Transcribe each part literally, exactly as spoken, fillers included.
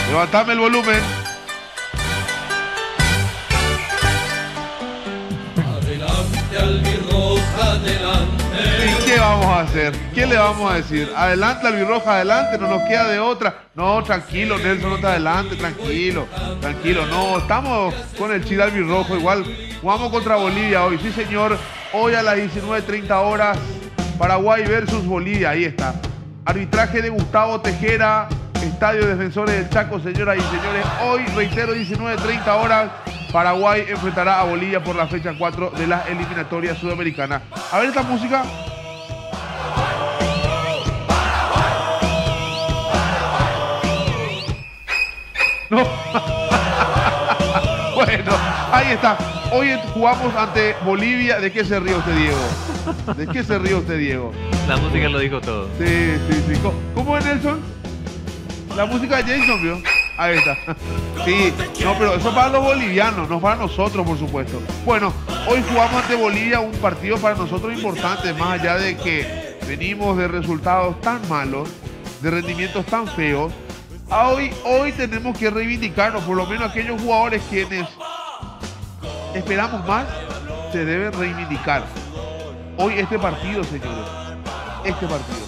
Levantame el volumen. Adelante, albirroja, adelante. ¿Y qué vamos a hacer? ¿Qué le vamos a decir? Adelante, albirroja, adelante, no nos queda de otra. No, tranquilo, Nelson, no está adelante, tranquilo, tranquilo. No, estamos con el chile albirrojo, igual jugamos contra Bolivia hoy, sí señor. Hoy a las diecinueve treinta horas, Paraguay versus Bolivia, ahí está. Arbitraje de Gustavo Tejera, Estadio Defensores del Chaco, señoras y señores. Hoy, reitero, diecinueve treinta horas, Paraguay enfrentará a Bolivia por la fecha cuatro de la eliminatoria sudamericana. A ver esta música. No. Bueno, ahí está. Hoy jugamos ante Bolivia. ¿De qué se ríe usted, Diego? ¿De qué se ríe usted, Diego? La música lo dijo todo. Sí, sí, sí. ¿Cómo es, Nelson? La música de Jason, ¿vio? Ahí está. Sí, no, pero eso para los bolivianos, no para nosotros, por supuesto. Bueno, hoy jugamos ante Bolivia, un partido para nosotros importante, más allá de que venimos de resultados tan malos, de rendimientos tan feos. Hoy, hoy tenemos que reivindicarnos, por lo menos aquellos jugadores quienes esperamos más, se deben reivindicar. Hoy este partido, señores, este partido.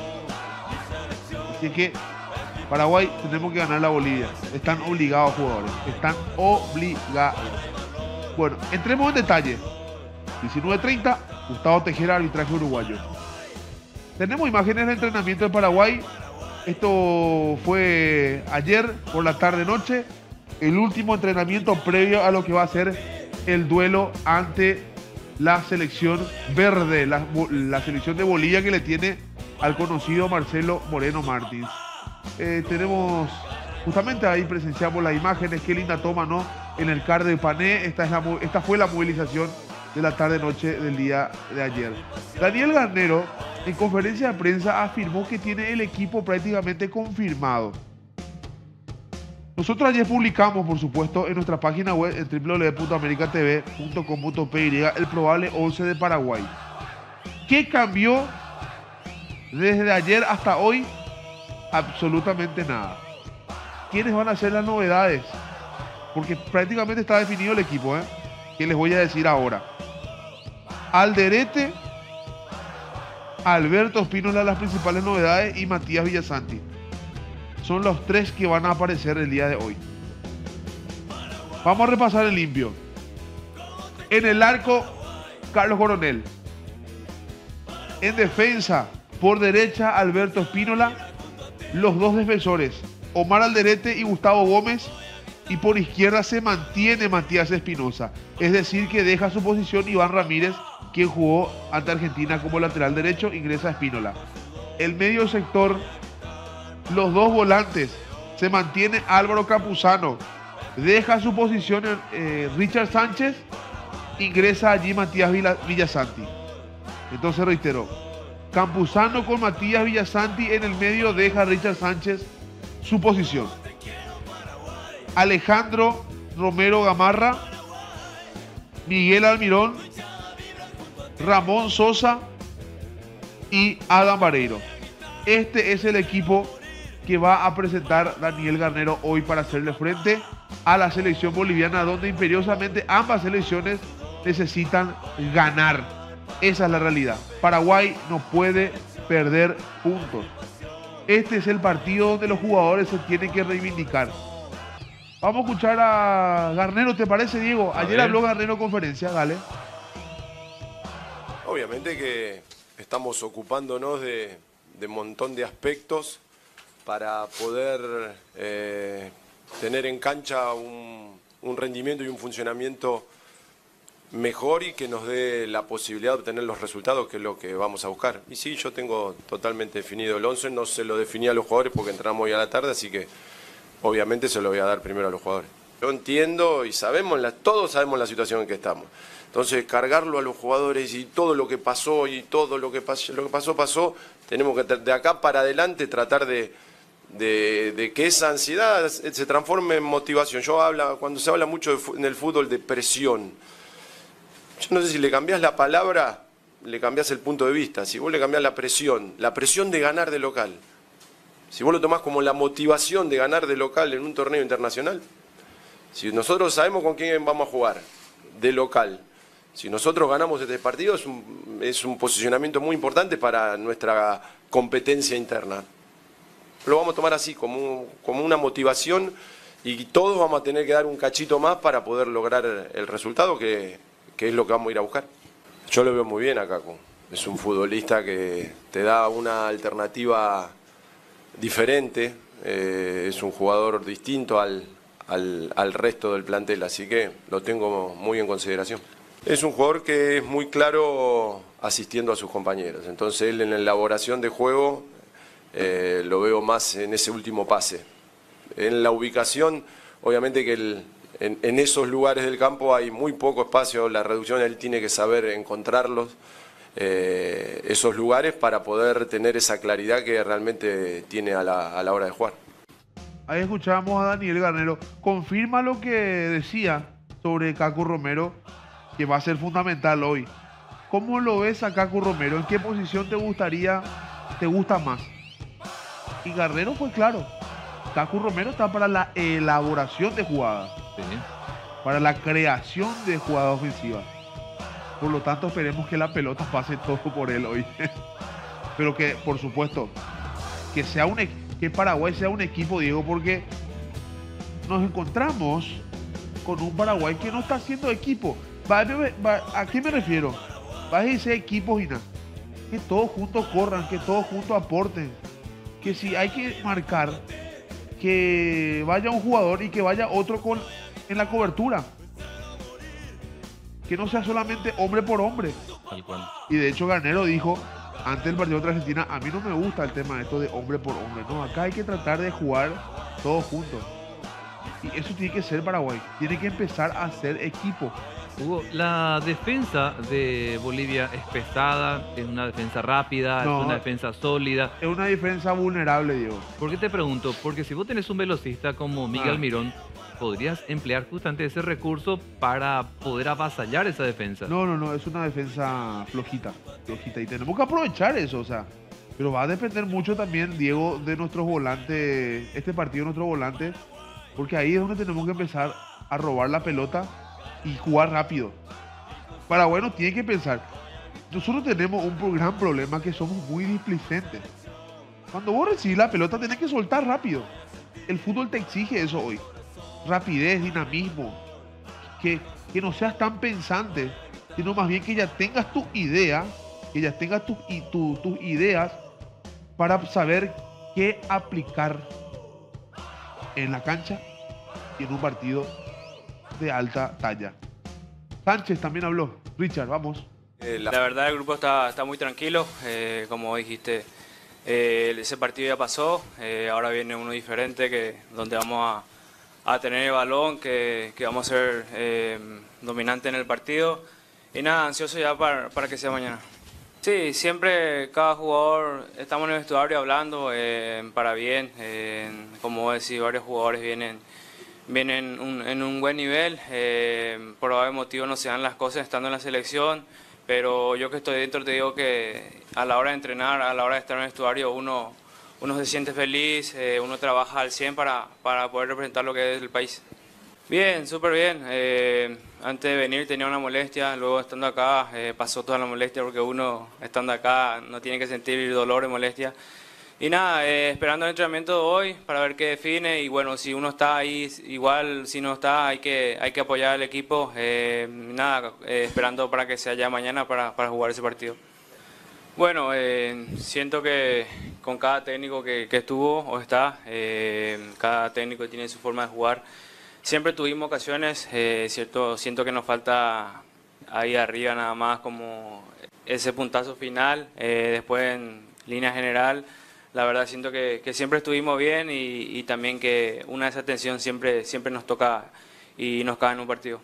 Así que Paraguay tenemos que ganar la Bolivia. Están obligados jugadores, están obligados. Bueno, entremos en detalle. diecinueve treinta, Gustavo Tejera, arbitraje uruguayo. Tenemos imágenes del entrenamiento de Paraguay. Esto fue ayer por la tarde-noche, el último entrenamiento previo a lo que va a ser el duelo ante la selección verde, la, la selección de Bolivia que le tiene al conocido Marcelo Moreno Martins. Eh, tenemos, justamente ahí presenciamos las imágenes, qué linda toma, ¿no? En el C A R de Pané, esta, es la, esta fue la movilización de la tarde-noche del día de ayer. Daniel Garnero, en conferencia de prensa, afirmó que tiene el equipo prácticamente confirmado. Nosotros ayer publicamos, por supuesto, en nuestra página web en w w w punto america t v punto com punto p y el probable once de Paraguay. ¿Qué cambió desde ayer hasta hoy? Absolutamente nada. ¿Quiénes van a ser las novedades? Porque prácticamente está definido el equipo, ¿eh? ¿Qué les voy a decir ahora? Alderete, Alberto Espínola, las principales novedades, y Matías Villasanti. Son los tres que van a aparecer el día de hoy. Vamos a repasar el limpio. En el arco, Carlos Coronel. En defensa, por derecha, Alberto Espínola. Los dos defensores, Omar Alderete y Gustavo Gómez. Y por izquierda se mantiene Matías Espinosa. Es decir, que deja su posición Iván Ramírez, quien jugó ante Argentina como lateral derecho, ingresa Espínola. El medio sector, los dos volantes, se mantiene Álvaro Campuzano, deja su posición eh, Richard Sánchez, ingresa allí Matías Villasanti. Entonces reitero, Campuzano con Matías Villasanti en el medio, deja Richard Sánchez su posición. Alejandro Romero Gamarra, Miguel Almirón, Ramón Sosa y Adam Vareiro. Este es el equipo que va a presentar Daniel Garnero hoy para hacerle frente a la selección boliviana, donde imperiosamente ambas selecciones necesitan ganar. Esa es la realidad. Paraguay no puede perder puntos. Este es el partido donde los jugadores se tienen que reivindicar. Vamos a escuchar a Garnero, ¿te parece, Diego? Ayer habló Garnero en conferencia, dale. Obviamente que estamos ocupándonos de un montón de aspectos para poder eh, tener en cancha un, un rendimiento y un funcionamiento mejor y que nos dé la posibilidad de obtener los resultados, que es lo que vamos a buscar. Y sí, yo tengo totalmente definido el once, no se lo definí a los jugadores porque entramos hoy a la tarde, así que obviamente se lo voy a dar primero a los jugadores. Yo entiendo y sabemos, la, todos sabemos la situación en que estamos. Entonces, cargarlo a los jugadores y todo lo que pasó y todo lo que pasó, lo que pasó, pasó, tenemos que de acá para adelante tratar de, de, de que esa ansiedad se transforme en motivación. Yo habla, cuando se habla mucho de, en el fútbol de presión, yo no sé si le cambiás la palabra, le cambiás el punto de vista. Si vos le cambiás la presión, la presión de ganar de local. Si vos lo tomás como la motivación de ganar de local en un torneo internacional, si nosotros sabemos con quién vamos a jugar de local, si nosotros ganamos este partido es un, es un posicionamiento muy importante para nuestra competencia interna. Lo vamos a tomar así, como, como una motivación, y todos vamos a tener que dar un cachito más para poder lograr el resultado, que, que es lo que vamos a ir a buscar. Yo lo veo muy bien a Kaku. Es un futbolista que te da una alternativa diferente, eh, es un jugador distinto al, al, al resto del plantel, así que lo tengo muy en consideración. Es un jugador que es muy claro asistiendo a sus compañeros, entonces él en la elaboración de juego eh, lo veo más en ese último pase. En la ubicación, obviamente que el, en, en esos lugares del campo hay muy poco espacio, la reducción él tiene que saber encontrarlos, eh, esos lugares, para poder tener esa claridad que realmente tiene a la, a la hora de jugar. Ahí escuchábamos a Daniel Garnero. Confirma lo que decía sobre Kaku Romero, que va a ser fundamental hoy. ¿Cómo lo ves a Kaku Romero? ¿En qué posición te gustaría, te gusta más? Y Garnero fue claro. Kaku Romero está para la elaboración de jugadas, sí, para la creación de jugadas ofensivas. Por lo tanto, esperemos que la pelota pase todo por él hoy. Pero que, por supuesto, que sea un que Paraguay sea un equipo, Diego, porque nos encontramos con un Paraguay que no está haciendo equipo. Va, va, ¿A qué me refiero? Va a decir equipos y nada. Que todos juntos corran, que todos juntos aporten. Que si hay que marcar, que vaya un jugador y que vaya otro con, en la cobertura. Que no sea solamente hombre por hombre. Tal cual. Y de hecho Garnero dijo antes del partido contra Argentina, a mí no me gusta el tema de esto de hombre por hombre. No, acá hay que tratar de jugar todos juntos. Y eso tiene que ser Paraguay. Tiene que empezar a ser equipo. Hugo, la defensa de Bolivia es pesada, es una defensa rápida, No, es una defensa sólida. Es una defensa vulnerable, Diego. ¿Por qué te pregunto? Porque si vos tenés un velocista como Miguel Ah. Mirón, podrías emplear justamente ese recurso para poder avasallar esa defensa. No, no, no, es una defensa flojita, flojita. Y tenemos que aprovechar eso, o sea. Pero va a depender mucho también, Diego, de nuestros volantes, este partido de nuestros volantes, porque ahí es donde tenemos que empezar a robar la pelota y jugar rápido. Paraguay no tiene que pensar. Nosotros tenemos un gran problema, que somos muy displicentes. Cuando vos recibís la pelota tenés que soltar rápido. El fútbol te exige eso hoy. Rapidez, dinamismo. Que, que no seas tan pensante, sino más bien que ya tengas tus ideas, que ya tengas tus tu, tus ideas para saber qué aplicar en la cancha y en un partido de alta talla. Sánchez también habló. Richard, vamos. Eh, la... la verdad el grupo está, está muy tranquilo, eh, como dijiste, eh, ese partido ya pasó, eh, ahora viene uno diferente, que donde vamos a, a tener el balón, que, que vamos a ser eh, dominantes en el partido, y nada, ansioso ya para, para que sea mañana. Sí, siempre cada jugador, estamos en el vestuario hablando eh, para bien, eh, como decís, varios jugadores vienen vienen un, en un buen nivel, eh, por algún motivo no se dan las cosas estando en la selección, pero yo que estoy dentro te digo que a la hora de entrenar, a la hora de estar en el vestuario, uno, uno se siente feliz, eh, uno trabaja al cien para, para poder representar lo que es el país. Bien, súper bien. Eh, antes de venir tenía una molestia, luego estando acá eh, pasó toda la molestia, porque uno estando acá no tiene que sentir dolor y molestia. Y nada, eh, esperando el entrenamiento de hoy para ver qué define, y bueno, si uno está ahí, igual si no está, hay que, hay que apoyar al equipo. Eh, nada, eh, esperando para que sea ya mañana para, para jugar ese partido. Bueno, eh, siento que con cada técnico que, que estuvo o está, eh, cada técnico tiene su forma de jugar. Siempre tuvimos ocasiones, eh, cierto, siento que nos falta ahí arriba nada más como ese puntazo final, eh, después en línea general. La verdad siento que, que siempre estuvimos bien, y, y también que una de esas tensión siempre, siempre nos toca y nos cae en un partido.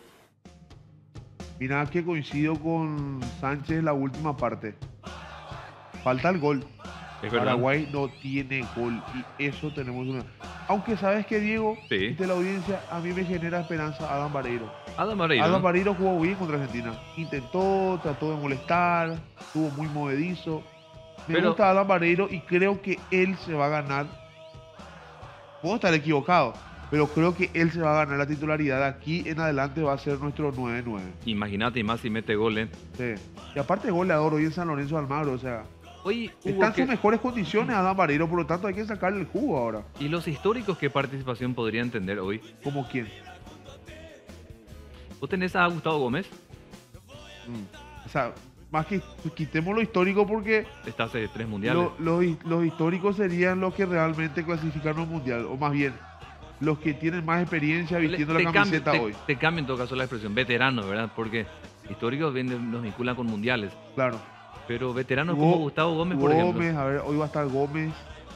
Mira que coincido con Sánchez en la última parte. Falta el gol. Es verdad. Paraguay no tiene gol y eso tenemos una... Aunque sabes que, Diego, Sí. de la audiencia, a mí me genera esperanza Adam Vareiro. Adam Vareiro. Adam Vareiro jugó bien contra Argentina. Intentó, trató de molestar, estuvo muy movedizo. Me Pero- gusta Adam Vareiro y creo que él se va a ganar Puedo estar equivocado, pero creo que él se va a ganar la titularidad. De aquí en adelante va a ser nuestro nueve nueve. Imagínate, y más si mete goles. Sí. Y aparte goleador hoy en San Lorenzo de Almagro, o sea, Oye, está Hugo, en ¿qué- sus mejores condiciones Adán Vareiro, por lo tanto hay que sacarle el jugo ahora. ¿y los históricos qué participación podrían tener hoy? ¿Como quién? ¿Vos tenés a Gustavo Gómez? Mm. O sea, más que quitemos lo histórico porque Está hace tres mundiales. lo- los, hi- los históricos serían los que realmente clasificaron al mundial, o más bien, los que tienen más experiencia vistiendo te la cambio- camiseta te, hoy. te cambio en todo caso la expresión, veterano, ¿verdad? Porque históricos vienen, los vinculan con mundiales. Claro. Pero veteranos Hugo- como Gustavo Gómez, por ejemplo. Gómez, a ver, hoy va a estar Gómez.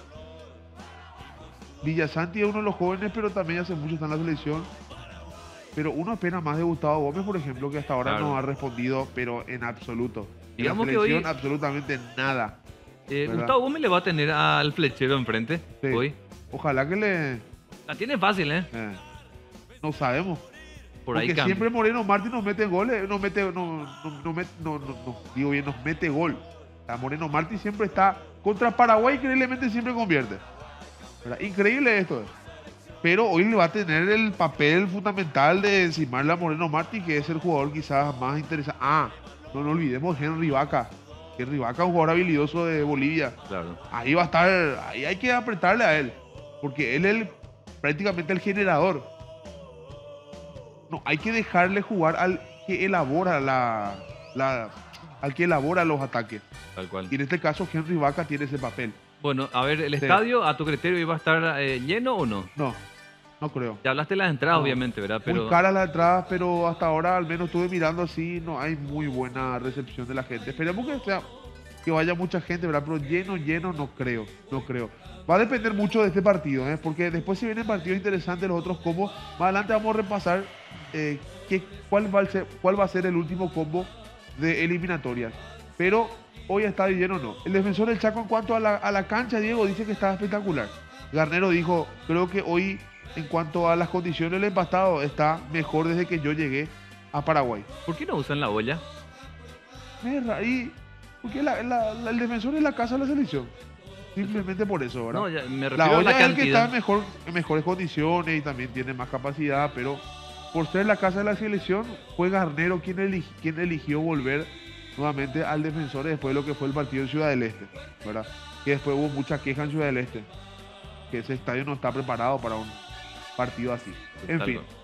Villasanti es uno de los jóvenes, pero también hace mucho está en la selección. Pero uno espera más de Gustavo Gómez, por ejemplo, que hasta ahora Claro. no ha respondido, pero en absoluto. Digamos en que la hoy- selección, absolutamente nada. Eh, ¿verdad? Gustavo Gómez le va a tener al flechero enfrente Sí. hoy. Ojalá que le... La tiene fácil, ¿eh? eh, no sabemos. Por ahí Porque cambia. siempre Moreno Martí nos mete goles, nos mete, no, no, no, met- no, no, no, digo bien, nos mete gol. O sea, Moreno Martí siempre está contra Paraguay, increíblemente siempre convierte. ¿Verdad? Increíble esto. eh. Pero hoy le va a tener el papel fundamental de encimarle a Moreno Martí, que es el jugador quizás más interesante. Ah, no nos olvidemos de Henry Vaca. Henry Vaca es un jugador habilidoso de Bolivia. Claro. Ahí va a estar, ahí hay que apretarle a él, porque él es el- prácticamente el generador. No, hay que dejarle jugar al que elabora la, la- al que elabora los ataques. Tal cual. Y en este caso Henry Vaca tiene ese papel. Bueno, a ver, ¿el Sí. estadio a tu criterio iba a estar eh, lleno o no? No, no creo. Ya hablaste de las entradas, No. obviamente, ¿verdad? Pero Muy caras las entradas, pero hasta ahora al menos estuve mirando así, no hay muy buena recepción de la gente. Esperemos que sea, que vaya mucha gente, ¿verdad? Pero lleno, lleno no creo, no creo. Va a depender mucho de este partido, ¿eh? Porque después si vienen partidos interesantes los otros combos, más adelante vamos a repasar eh, qué, cuál, va a ser, cuál va a ser el último combo de eliminatorias. Pero hoy está lleno no. El defensor del Chaco en cuanto a la, a la cancha, Diego, dice que está espectacular. Garnero dijo, creo que hoy en cuanto a las condiciones del empastado está mejor desde que yo llegué a Paraguay. ¿por qué no usan la olla? Mira, y porque la- la- la- el defensor es la casa de la selección. Simplemente por eso, ¿verdad? No, ya me refiero La a la olla es el que está cantidad. en, mejor, en mejores condiciones y también tiene más capacidad, pero por ser la casa de la selección, fue Garnero quien, eli- quien eligió volver nuevamente al defensor después de lo que fue el partido en Ciudad del Este, ¿verdad? Que después hubo mucha queja en Ciudad del Este, que ese estadio no está preparado para un partido así. En Tal fin, cual.